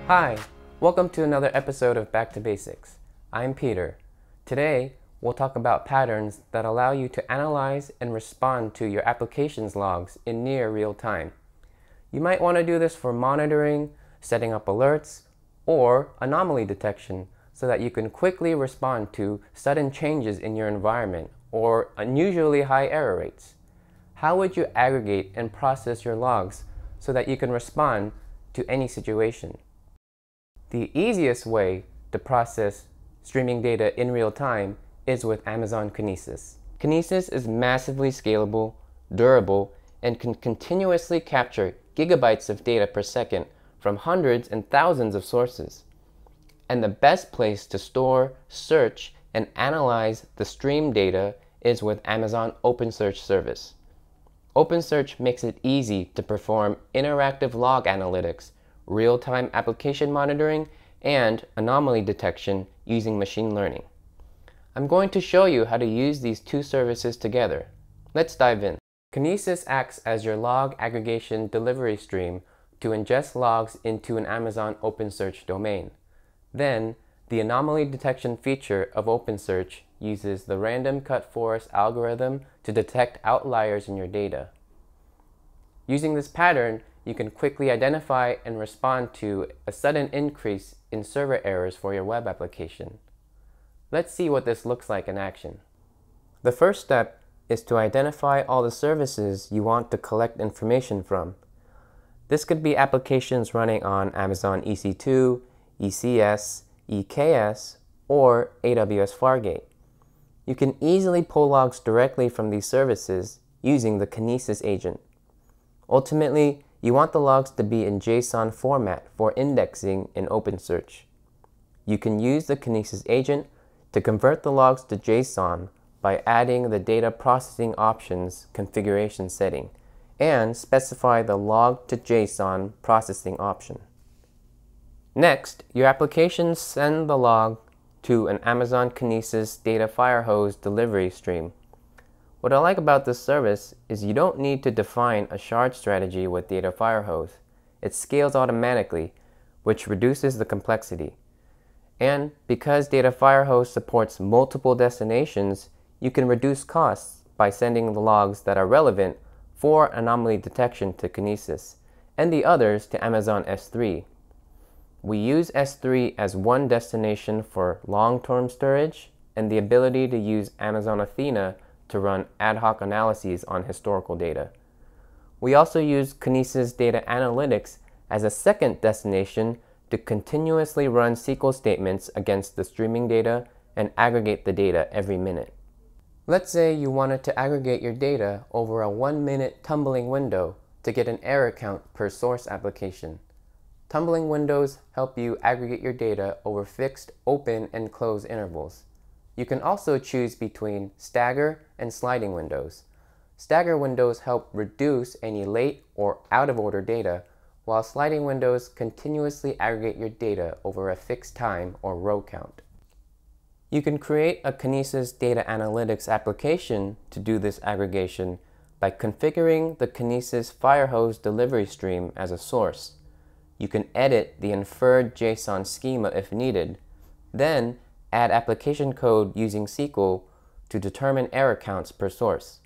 Hi, welcome to another episode of Back to Basics. I'm Peter. Today, we'll talk about patterns that allow you to analyze and respond to your application's logs in near real time. You might want to do this for monitoring, setting up alerts, or anomaly detection so that you can quickly respond to sudden changes in your environment or unusually high error rates. How would you aggregate and process your logs so that you can respond to any situation? The easiest way to process streaming data in real time is with Amazon Kinesis. Kinesis is massively scalable, durable, and can continuously capture gigabytes of data per second from hundreds and thousands of sources. And the best place to store, search, and analyze the stream data is with Amazon OpenSearch service. OpenSearch makes it easy to perform interactive log analytics, real-time application monitoring, and anomaly detection using machine learning. I'm going to show you how to use these two services together. Let's dive in. Kinesis acts as your log aggregation delivery stream to ingest logs into an Amazon OpenSearch domain. Then, the anomaly detection feature of OpenSearch uses the random cut forest algorithm to detect outliers in your data. Using this pattern, you can quickly identify and respond to a sudden increase in server errors for your web application. Let's see what this looks like in action. The first step is to identify all the services you want to collect information from. This could be applications running on Amazon EC2, ECS, EKS, or AWS Fargate. You can easily pull logs directly from these services using the Kinesis agent. Ultimately, you want the logs to be in JSON format for indexing in OpenSearch. You can use the Kinesis agent to convert the logs to JSON by adding the data processing options configuration setting and specify the log to JSON processing option. Next, your applications send the log to an Amazon Kinesis data firehose delivery stream. What I like about this service is you don't need to define a shard strategy with Data Firehose. It scales automatically, which reduces the complexity. And because Data Firehose supports multiple destinations, you can reduce costs by sending the logs that are relevant for anomaly detection to Kinesis and the others to Amazon S3. We use S3 as one destination for long-term storage and the ability to use Amazon Athena to run ad hoc analyses on historical data. We also use Kinesis Data Analytics as a second destination to continuously run SQL statements against the streaming data and aggregate the data every minute. Let's say you wanted to aggregate your data over a 1-minute tumbling window to get an error count per source application. Tumbling windows help you aggregate your data over fixed open and close intervals. You can also choose between stagger and sliding windows. Stagger windows help reduce any late or out-of-order data, while sliding windows continuously aggregate your data over a fixed time or row count. You can create a Kinesis Data Analytics application to do this aggregation by configuring the Kinesis Firehose delivery stream as a source. You can edit the inferred JSON schema if needed, then add application code using SQL to determine error counts per source.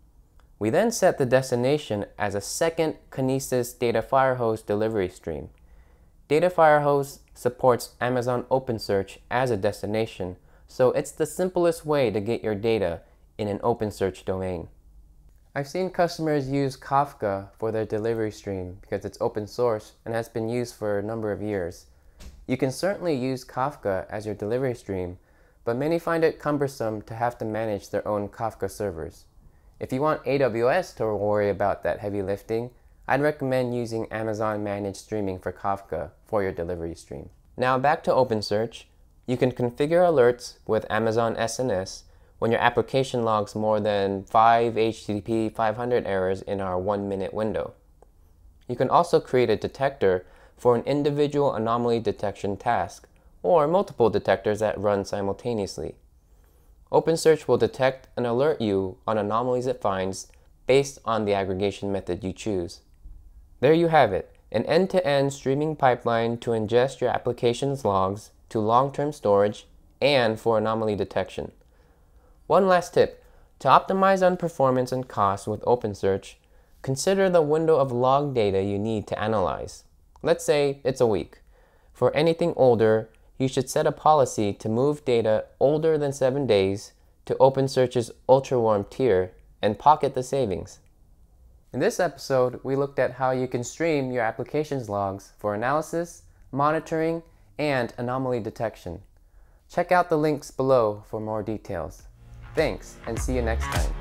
We then set the destination as a second Kinesis Data Firehose delivery stream. Data Firehose supports Amazon OpenSearch as a destination, so it's the simplest way to get your data in an OpenSearch domain. I've seen customers use Kafka for their delivery stream because it's open source and has been used for a number of years. You can certainly use Kafka as your delivery stream, but many find it cumbersome to have to manage their own Kafka servers. If you want AWS to worry about that heavy lifting, I'd recommend using Amazon Managed Streaming for Kafka for your delivery stream. Now back to OpenSearch. You can configure alerts with Amazon SNS when your application logs more than 5 HTTP 500 errors in our 1-minute window. You can also create a detector for an individual anomaly detection task, or multiple detectors that run simultaneously. OpenSearch will detect and alert you on anomalies it finds based on the aggregation method you choose. There you have it, an end-to-end streaming pipeline to ingest your application's logs to long-term storage and for anomaly detection. One last tip: to optimize on performance and cost with OpenSearch, consider the window of log data you need to analyze. Let's say it's a week. For anything older, you should set a policy to move data older than 7 days to OpenSearch's ultra-warm tier and pocket the savings. In this episode, we looked at how you can stream your application's logs for analysis, monitoring, and anomaly detection. Check out the links below for more details. Thanks, and see you next time.